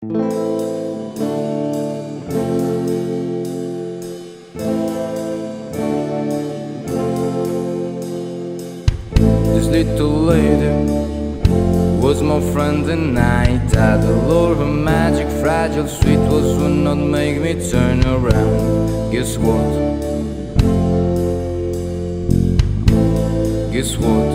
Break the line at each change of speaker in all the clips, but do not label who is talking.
This little lady was my friend and night. Had a lure of magic, fragile, sweet was would not make me turn around. Guess what? Guess what?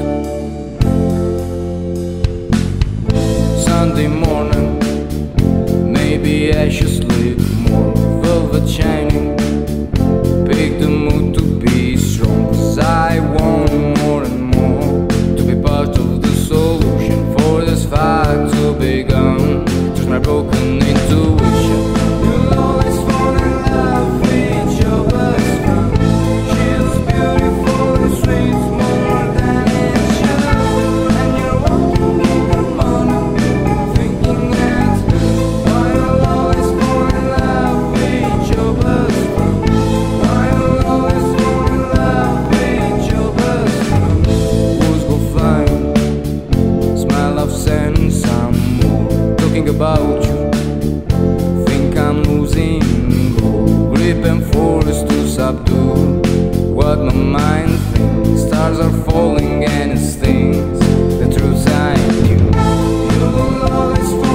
Sunday morning, maybe I should sleep more. Velvet shining, pick the mood to be strong. 'Cause I want more and more to be part of the solution for this fight to be gone. Just my broken intuition. You'll always fall in love with your best friend. She's beautiful and sweet, more than it should. And you're walking in the morning, thinking that's good. Why you'll always fall in love with your best friend? Why you'll always fall in love with your best friend? Who's go flying? Smile of sense, some more. Talking about you, think I'm losing hold. Grip and force to subdue what my mind thinks. Stars are falling and it stings. The truth I knew. You will always fall